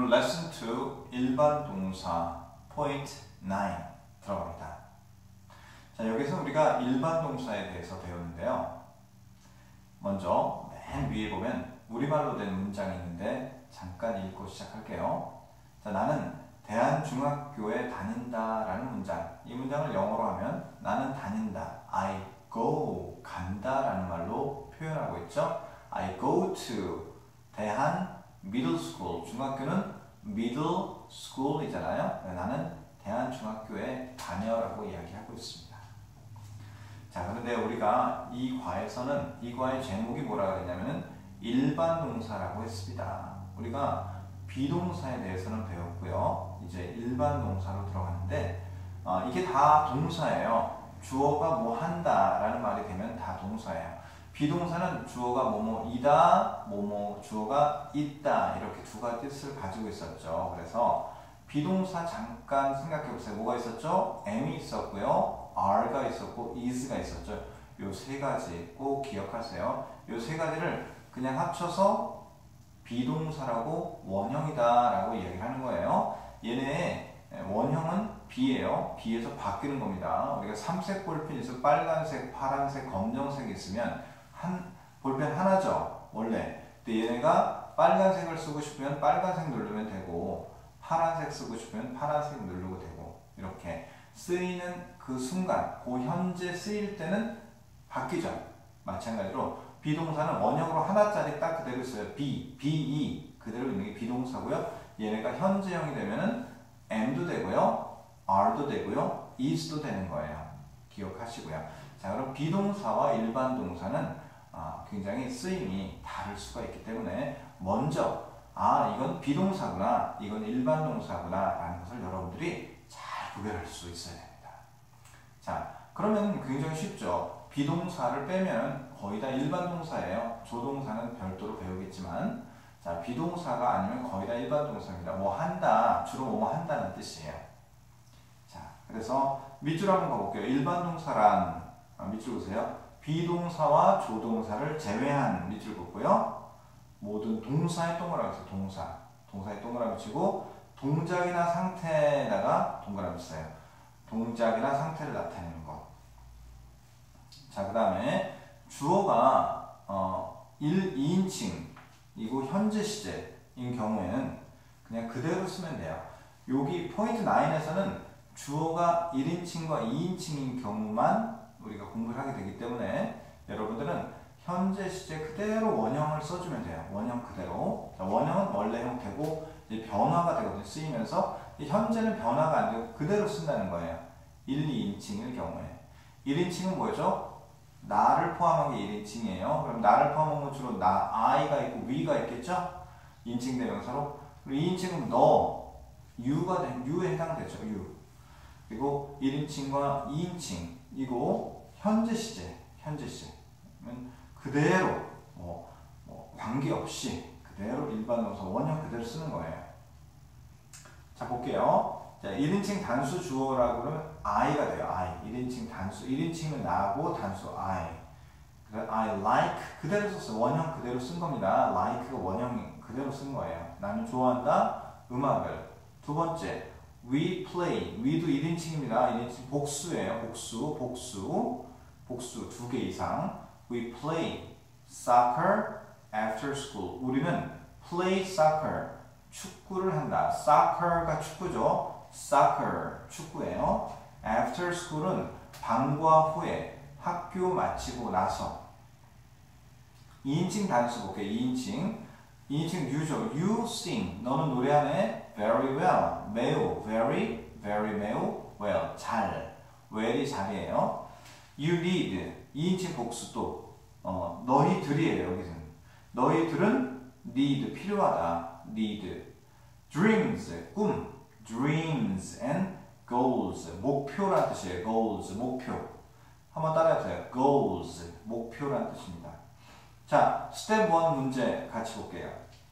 오늘 레슨 2 일반 동사 포인트 9 들어갑니다. 자, 여기서 우리가 일반 동사에 대해서 배우는데요. 먼저 맨 위에 보면 우리말로 된 문장이 있는데 잠깐 읽고 시작할게요. 자, 나는 대한중학교에 다닌다 라는 문장. 이 문장을 영어로 하면 나는 다닌다. I go, 간다 라는 말로 표현하고 있죠. I go to 대한 middle school. 중학교는 middle school이잖아요. 나는 대한중학교에 다녀라고 이야기하고 있습니다. 자, 그런데 우리가 이 과에서는 이 과의 제목이 뭐라고 했냐면은 일반 동사라고 했습니다. 우리가 비동사에 대해서는 배웠고요. 이제 일반 동사로 들어가는데 이게 다 동사예요. 주어가 뭐 한다 라는 말이 되면 다 동사예요. 비동사는 주어가 뭐뭐이다, 뭐뭐 주어가 있다 이렇게 두 가지 뜻을 가지고 있었죠. 그래서 비동사 잠깐 생각해 보세요. 뭐가 있었죠? am이 있었고요. are가 있었고 is가 있었죠. 요 세 가지 꼭 기억하세요. 요 세 가지를 그냥 합쳐서 비동사라고 원형이다 라고 이야기를 하는 거예요. 얘네의 원형은 be예요. be에서 바뀌는 겁니다. 우리가 삼색 볼펜이 있어 빨간색, 파란색, 검정색이 있으면 볼펜 하나죠. 원래. 근데 얘네가 빨간색을 쓰고 싶으면 빨간색 누르면 되고 파란색 쓰고 싶으면 파란색 누르고 되고 이렇게 쓰이는 그 순간, 그 현재 쓰일 때는 바뀌죠. 마찬가지로 비동사는 원형으로 하나짜리 딱 그대로 있어요. be 그대로 있는 게 비동사고요. 얘네가 현재형이 되면은 am도 되고요. are도 되고요. is도 되는 거예요. 기억하시고요. 자, 그럼 비동사와 일반 동사는 굉장히 쓰임이 다를 수가 있기 때문에 먼저 이건 비동사구나, 이건 일반 동사구나 라는 것을 여러분들이 잘 구별할 수 있어야 됩니다. 자, 그러면 굉장히 쉽죠. 비동사를 빼면 거의 다 일반 동사예요. 조동사는 별도로 배우겠지만 자, 비동사가 아니면 거의 다 일반 동사입니다. 뭐 한다, 주로 뭐뭐 한다는 뜻이에요. 자, 그래서 밑줄 한번 가볼게요. 일반 동사란 밑줄 보세요. 비동사와 조동사를 제외한 밑줄 긋고요. 모든 동사에 동그라미 쳐요. 동사에 동그라미 치고 동작이나 상태에다가 동그라미 써요. 동작이나 상태를 나타내는 것. 자, 그 다음에 주어가 2인칭이고 현재 시제인 경우에는 그냥 그대로 쓰면 돼요. 여기 포인트 9에서는 주어가 1인칭과 2인칭인 경우만 우리가 공부를 하게 되기 때문에 여러분들은 현재 시제 그대로 원형을 써주면 돼요. 원형 그대로. 자, 원형은 원래 형태고 이제 변화가 되거든요. 쓰이면서 현재는 변화가 안 되고 그대로 쓴다는 거예요. 1, 2인칭일 경우에. 1인칭은 뭐죠? 나를 포함한 게 1인칭이에요. 그럼 나를 포함한 건 주로 나, I가 있고 we가 있겠죠? 인칭 대명사로. 그리고 2인칭은 너, you에 해당되죠. you. 그리고 1인칭과 2인칭이고 현재 시제. 그대로 관계없이 그대로 일반 동사 원형 그대로 쓰는 거예요. 자, 볼게요. 자, 1인칭 단수 주어라고 그러면 I가 돼요. I. 1인칭 단수. 1인칭은 나고 단수 I. 그래서 I like 그대로 썼어요. 원형 그대로 쓴 겁니다. like가 원형 그대로 쓴 거예요. 나는 좋아한다. 음악을. 두 번째. We play. we도 1인칭입니다. 1인칭 복수예요. 복수 두 개 이상. We play soccer after school. 우리는 play soccer. 축구를 한다. soccer가 축구죠. soccer 축구예요. after school은 방과 후에 학교 마치고 나서. 2인칭 단수 볼게요. 2인칭 you죠. You sing. 너는 노래하네. very well. 매우. very 매우 well. 잘. well이 잘이에요. You need. 2인칭 복수 또 너희들이에요. 여기서는. 너희들은 need. 필요하다. need. dreams. 꿈. dreams and goals. 목표란 뜻이에요. goals. 목표. 한번 따라해보세요. goals. 목표란 뜻입니다. 자, 스텝 1 문제 같이 볼게요.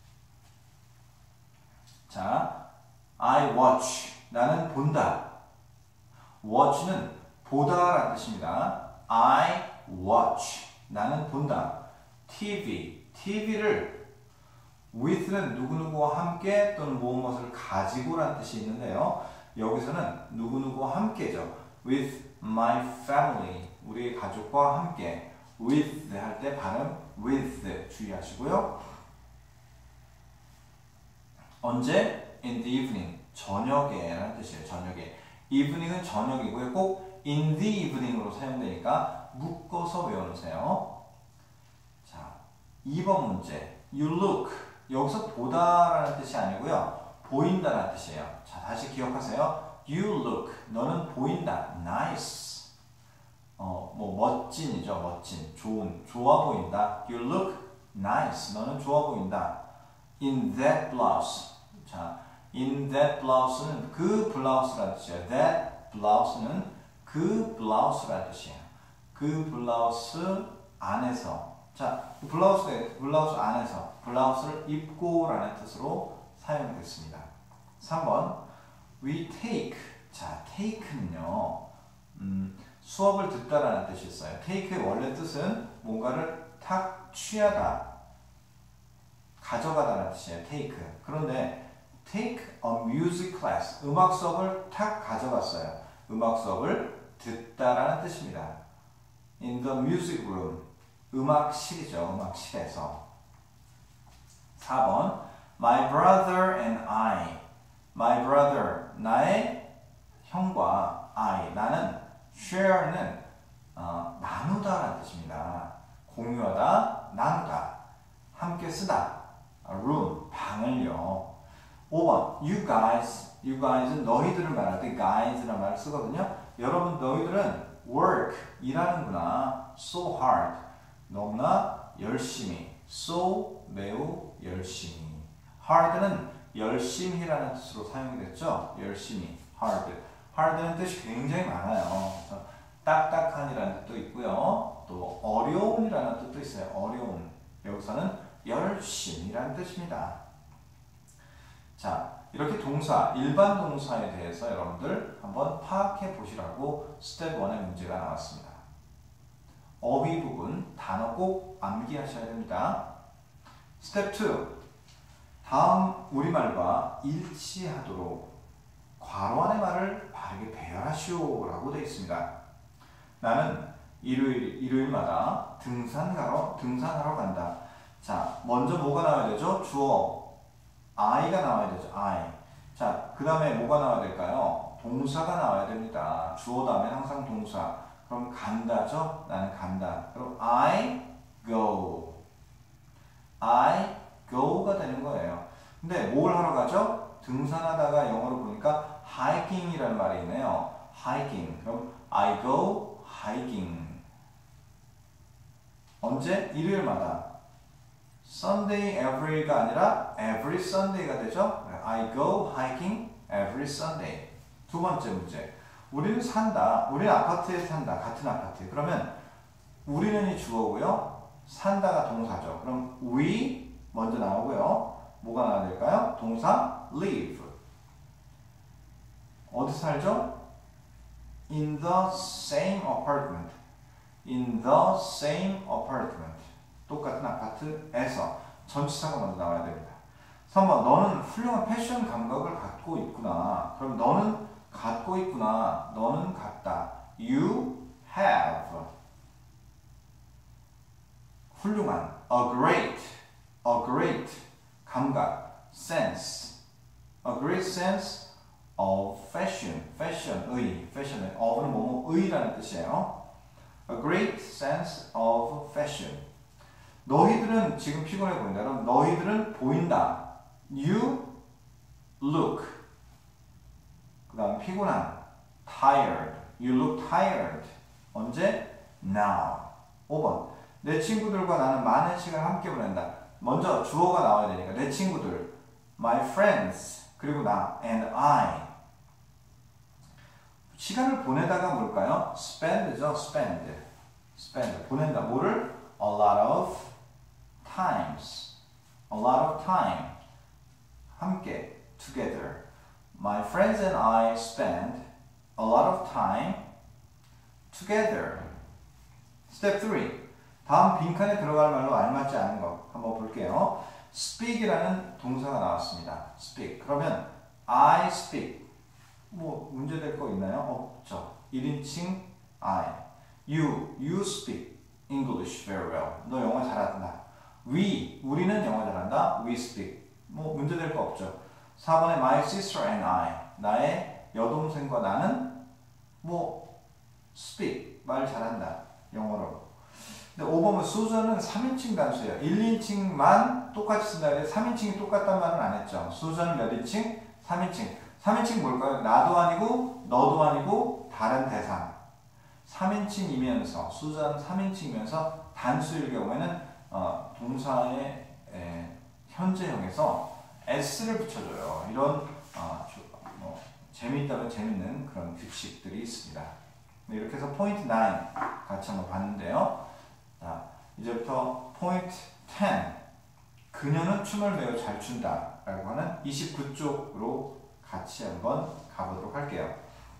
자, I watch. 나는 본다. watch는 보다라는 뜻입니다. I watch. 나는 본다. TV를 with는 누구누구와 함께 또는 무엇을 가지고라는 뜻이 있는데요. 여기서는 누구누구와 함께죠. with my family, 우리의 가족과 함께. with 할 때 발음 with 주의하시고요. 언제? in the evening, 저녁에 라는 뜻이에요. 저녁에. evening은 저녁이고요. 꼭 in the evening으로 사용되니까 묶어서 외워놓으세요. 자, 2번 문제. you look, 여기서 보다라는 뜻이 아니고요. 보인다라는 뜻이에요. 자, 다시 기억하세요. you look, 너는 보인다. nice. 멋진이죠. 멋진, 좋은, 좋아 보인다. you look nice, 너는 좋아 보인다. in that blouse. 자, in that blouse는 그 블라우스라는 뜻이에요. that blouse는 그 블라우스라는 뜻이에요. 그 블라우스 안에서. 자, 블라우스 안에서 블라우스를 입고라는 뜻으로 사용됐습니다. 3번 we take. 자, take는요. 수업을 듣다라는 뜻이 있어요. take의 원래 뜻은 뭔가를 탁 취하다, 가져가다라는 뜻이에요. take. 그런데 take a music class, 음악 수업을 탁 가져갔어요. 음악 수업을 듣다라는 뜻입니다. in the music room, 음악실이죠. 음악실에서. 4번 my brother and I. my brother, 나의 형과 I, 나는 share는 나누다라는 뜻입니다. 공유하다, 나누다, 함께 쓰다. room, 방을요. 5번 you guys은 너희들을 말할 때 guys라는 말을 쓰거든요. 여러분 너희들은 work, 일하는구나. so hard, 너무나 열심히. so, 매우 열심히. hard는 열심히라는 뜻으로 사용이 됐죠. 열심히, hard. hard는 뜻이 굉장히 많아요. 그래서 딱딱한이라는 뜻도 있고요. 또 어려운이라는 뜻도 있어요. 어려운. 여기서는 열심이라는 뜻입니다. 자, 이렇게 동사, 일반 동사에 대해서 여러분들 한번 파악해 보시라고 스텝 1의 문제가 나왔습니다. 어휘 부분, 단어 꼭 암기하셔야 됩니다. 스텝 2, 다음 우리말과 일치하도록 괄호 안의 말을 바르게 배열하시오 라고 되어 있습니다. 나는 일요일마다 등산하러 간다. 자, 먼저 뭐가 나와야 되죠? 주어. I가 나와야 되죠. I. 자, 그 다음에 뭐가 나와야 될까요? 동사가 나와야 됩니다. 주어 다음에 항상 동사. 그럼 간다죠? 나는 간다. 그럼 I go. I go가 되는 거예요. 근데 뭘 하러 가죠? 등산하다가 영어로 보니까 hiking이라는 말이 있네요. hiking. 그럼 I go hiking. 언제? 일요일마다. Sunday every가 아니라 every Sunday가 되죠. I go hiking every Sunday. 두 번째 문제. 우리는 산다. 우리는 아파트에 산다. 같은 아파트. 그러면 우리는이 주어고요. 산다가 동사죠. 그럼 we 먼저 나오고요. 뭐가 나와야 될까요? 동사 live. 어디 살죠? In the same apartment. In the same apartment. 똑같은 아파트에서. 전치사가 먼저 나와야 됩니다. 3번 너는 훌륭한 패션 감각을 갖고 있구나. 그럼 너는 갖고 있구나. 너는 갖다. You have. 훌륭한. A great 감각. sense. A great sense of fashion. fashion의. fashion의. of는 뭐뭐의라는 뜻이에요. A great sense of fashion. 너희들은 지금 피곤해 보인다. 그럼 너희들은 보인다. You look. 그 다음 피곤한. tired. You look tired. 언제? Now. 5번. 내 친구들과 나는 많은 시간을 함께 보낸다. 먼저 주어가 나와야 되니까 내 친구들. My friends. 그리고 나. And I. 시간을 보내다가 뭘까요? spend죠. spend. 보낸다. 뭐를? A lot of times. A lot of time. 함께. Together. My friends and I spend a lot of time together. Step 3. 다음 빈칸에 들어갈 말로 알맞지 않은 거 한번 볼게요. speak이라는 동사가 나왔습니다. speak. 그러면 I speak. 뭐 문제될 거 있나요? 없죠. 1인칭 I. You speak English very well. 너 영어 잘한다. 우리는 영어 잘한다. We speak. 뭐 문제될 거 없죠. 4번에 my sister and I. 나의 여동생과 나는 뭐 speak. 말 잘한다. 영어로. 근데 5번은 수저는 3인칭 단수예요. 1인칭만 똑같이 쓴다 그래 3인칭이 똑같단 말은 안 했죠. 수저는 몇 인칭? 3인칭. 3인칭 뭘까요? 나도 아니고 너도 아니고 다른 대상. 3인칭이면서 수저는 3인칭이면서 단수일 경우에는 동사의 현재형에서 s를 붙여줘요. 이런 재미있다면 재밌는 그런 규칙들이 있습니다. 이렇게 해서 포인트 9 같이 한번 봤는데요. 자, 이제부터 포인트 10. 그녀는 춤을 매우 잘 춘다 라고 하는 29쪽으로 같이 한번 가보도록 할게요.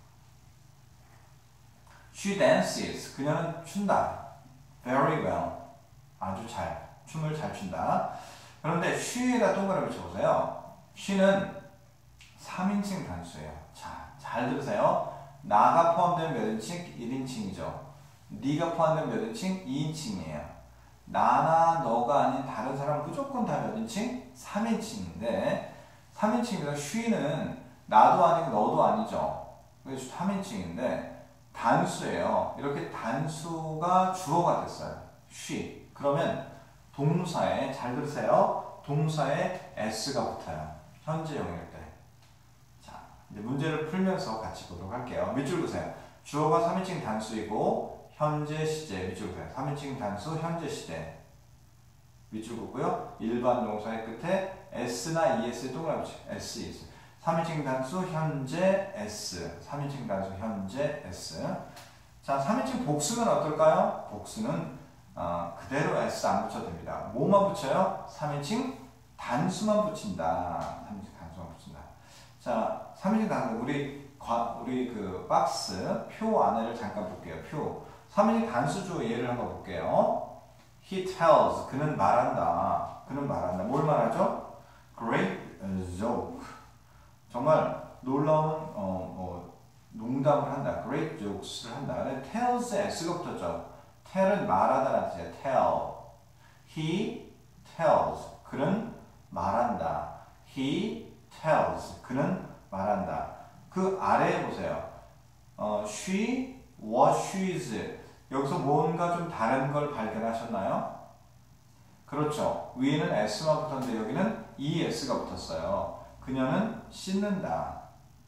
She dances. 그녀는 춘다. Very well. 아주 잘. 춤을 잘 춘다. 그런데 she에다 동그라미 쳐보세요. she는 3인칭 단수예요. 자, 잘 들으세요. 나가 포함되면 몇 인칭? 1인칭이죠. 네가 포함되면 몇 인칭? 2인칭이에요. 나나 너가 아닌 다른 사람 무조건 다 몇 인칭? 3인칭인데 3인칭이면 she는 나도 아니고 너도 아니죠. 그래서 3인칭인데 단수예요. 이렇게 단수가 주어가 됐어요. she. 그러면 동사에 잘 들으세요. 동사에 s가 붙어요. 현재형일 때. 자, 이제 문제를 풀면서 같이 보도록 할게요. 밑줄 보세요. 주어가 3인칭 단수이고 현재 시제 밑줄 보세요. 3인칭 단수 현재 시제 밑줄 보고요. 일반 동사의 끝에 s나 es 동그라미 치고 s is 3인칭 단수 현재 s 3인칭 단수 현재 s. 자, 3인칭 복수는 어떨까요? 복수는 그대로 s 안 붙여도 됩니다. 뭐만 붙여요? 3인칭 단수만 붙인다. 3인칭 단수만 붙인다. 자, 3인칭 단수 우리 그 박스 표 안에를 잠깐 볼게요. 표 3인칭 단수조 예를 한번 볼게요. He tells. 그는 말한다. 그는 말한다. 뭘 말하죠? Great joke. 정말 놀라운 농담을 한다. Great jokes를 한다. tells에 s가 붙었죠. tell은 말하다라는 뜻이에요. tell. He tells. 그는 말한다. He tells. 그는 말한다. 그 아래에 보세요. she, what, she's. 여기서 뭔가 좀 다른 걸 발견하셨나요? 그렇죠. 위에는 s만 붙었는데 여기는 es가 붙었어요. 그녀는 씻는다.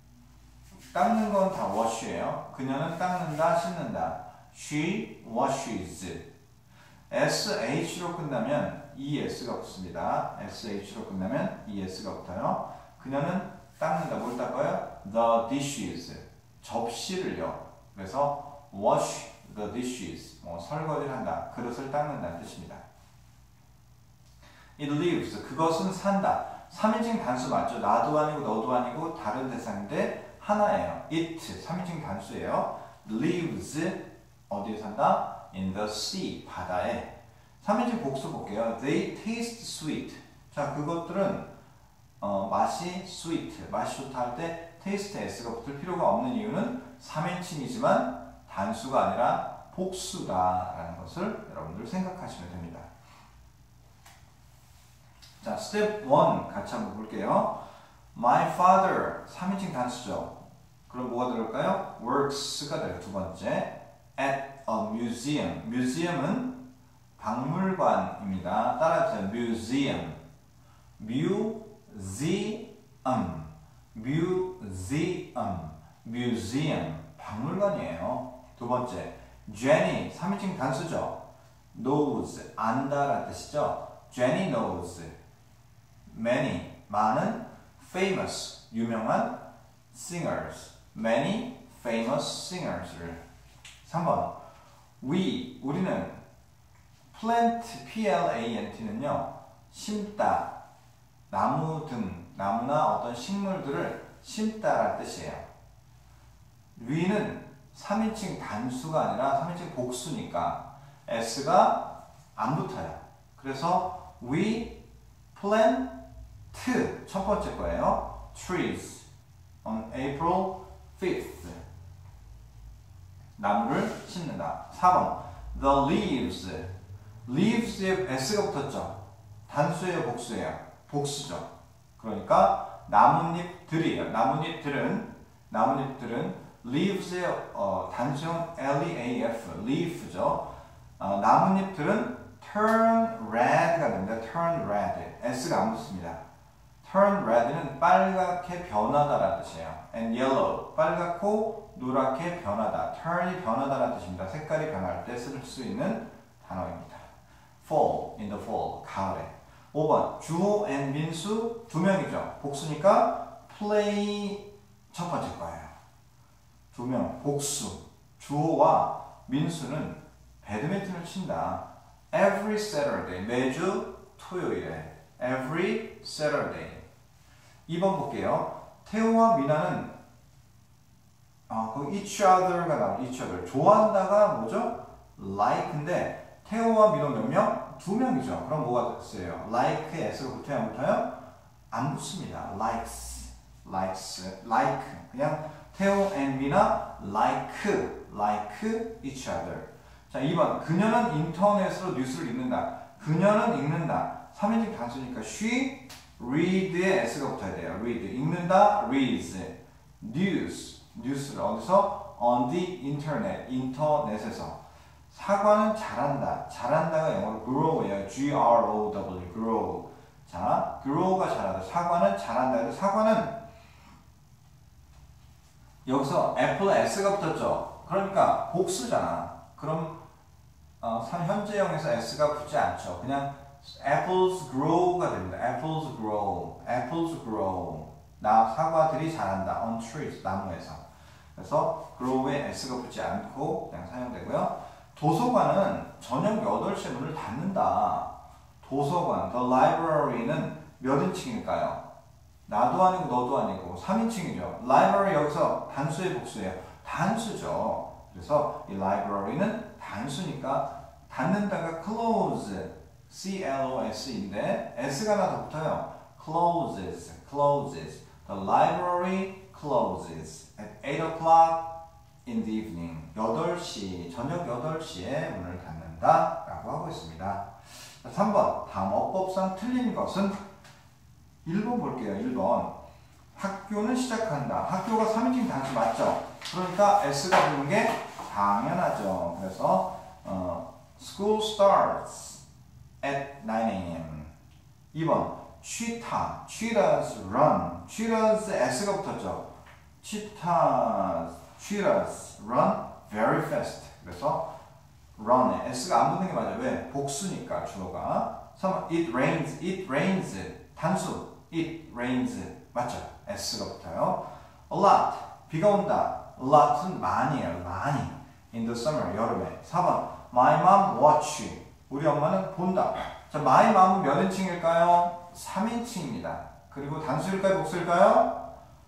닦는 건 다 wash예요. 그녀는 닦는다, 씻는다. She washes. sh로 끝나면 es가 붙습니다. sh로 끝나면 es가 붙어요. 그녀는 닦는다. 뭘 닦아요? The dishes. 접시를요. 그래서 wash the dishes. 설거지를 한다. 그릇을 닦는다는 뜻입니다. It lives. 그것은 산다. 3인칭 단수 맞죠? 나도 아니고 너도 아니고 다른 대상인데 하나예요. It 3인칭 단수예요. Lives 어디에 산다? In the sea 바다에. 3인칭 복수 볼게요. They taste sweet. 자, 그것들은 맛이 sweet 맛이 좋다 할 때 taste s가 붙을 필요가 없는 이유는 3인칭이지만 단수가 아니라 복수다라는 것을 여러분들 생각하시면 됩니다. 자, 스텝 1 같이 한번 볼게요. My father 3인칭 단수죠. 그럼 뭐가 들어올까요? works가 돼요. 두 번째. at a museum. museum은 박물관입니다. 따라해보세요. museum. museum. 박물관이에요. 두 번째. Jenny 3인칭 단수죠. knows 안다라는 뜻이죠. Jenny knows many 많은 famous 유명한 singers many famous singers를 3번 우리는 plant plant는요 심다 나무나 어떤 식물들을 심다라는 뜻이에요. we는 3인칭 단수가 아니라 3인칭 복수니까 s가 안 붙어요. 그래서 we plant 첫 번째 거예요. trees on April 5th. 나무를 심는다. 4번 the leaves에 s가 붙었죠. 단수예요, 복수예요? 복수죠. 그러니까 나뭇잎들이에요. 나뭇잎들은 leaves의 단수형 leaf, leaf죠. 나뭇잎들은 turn red가 됩니다. turn red. s가 안 붙습니다. turn red는 빨갛게 변하다라는 뜻이에요. and yellow, 빨갛고 노랗게 변하다. turn이 변하다라는 뜻입니다. 색깔이 변할 때 쓸 수 있는 단어입니다. fall, in the fall, 가을에. 5번 주호 and 민수 두 명이죠. 복수니까 play 첫 번째 거예요. 두 명, 복수. 주호와 민수는 배드민턴을 친다. Every Saturday, 매주 토요일에. Every Saturday. 2번 볼게요. 태호와 미나는 each other가 나오죠. each other. 좋아한다가 뭐죠? like인데 태호와 민호 몇 명? 두 명이죠. 그럼 뭐가 됐어요? like에 s가 붙어요? 안 붙어요? 안 붙습니다. likes, like. 그냥 태호 and 미나 like each other. 자, 2번. 그녀는 인터넷으로 뉴스를 읽는다. 그녀는 읽는다. 3인칭 단수니까 she, read에 s가 붙어야 돼요. read. 읽는다, reads. 뉴스를 어디서? on the internet. 인터넷에서. 사과는 잘한다. 잘한다가 영어로 grow예요. G-R-O-W, grow. 자, grow가 잘한다. 사과는 잘한다. 사과는 여기서 애플에 s가 붙었죠. 그러니까 복수잖아. 그럼 현재형에서 s가 붙지 않죠. 그냥 apples grow가 됩니다. apples grow. 사과들이 자란다. on trees, 나무에서. 그래서 grow에 s가 붙지 않고 그냥 사용되고요. 도서관은 저녁 8시에 문을 닫는다. 도서관, the library는 몇 인칭일까요? 나도 아니고 너도 아니고 3인칭이죠. library 여기서 단수의 복수예요. 단수죠. 그래서 이 library는 단수니까 닫는다가 close, C-L-O-S인데 s가 하나 더 붙어요. closes. The library closes at 8 o'clock in the evening. 8시, 저녁 8시에 문을 닫는다 라고 하고 있습니다. 3번, 다음 어법상 틀린 것은 1번 볼게요. 1번. 학교는 시작한다. 학교가 3인칭 단수 맞죠? 그러니까 s가 붙는 게 당연하죠. 그래서 school starts at 9 a.m. 2번. cheetahs run. cheetahs s가 붙었죠. cheetahs run very fast. 그래서 run에 s가 안 붙는 게 맞아요. 왜? 복수니까 주어가. 3번. it rains 단수. it rains 맞죠? s가 붙어요. a lot 비가 온다. a lot은 많이에요. 많이. in the summer 여름에. 4번. my mom watch 우리 엄마는 본다. 자, my mom은 몇 인칭일까요? 3인칭입니다. 그리고 단수일까요? 복수일까요?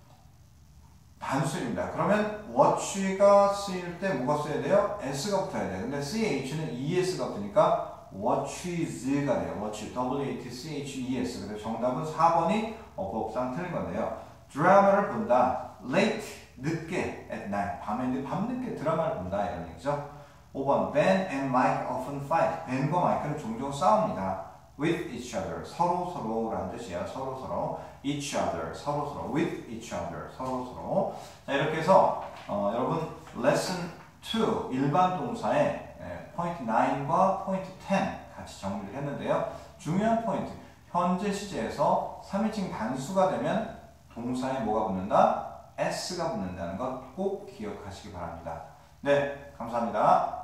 단수입니다. 그러면 watch가 쓰일 때 뭐가 써야 돼요? s가 붙어야 돼요. 근데 ch는 es가 붙으니까 watches가 돼요. watch, W-A-T-C-H-E-S. 그래서 정답은 4번이 어법상 틀린 건데요. 드라마를 본다. late, 늦게, at night, 밤늦게 드라마를 본다 이런 얘기죠. 5번, Ben and Mike often fight. 벤과 마이크는 종종 싸웁니다. with each other, 서로라는 뜻이에요. 서로. each other, 서로. with each other, 서로. 자, 이렇게 해서 여러분 lesson 2 일반 동사의 포인트 9과 포인트 10 같이 정리를 했는데요. 중요한 포인트, 현재 시제에서 3인칭 단수가 되면 동사에 뭐가 붙는다? s가 붙는다는 것 꼭 기억하시기 바랍니다. 네, 감사합니다.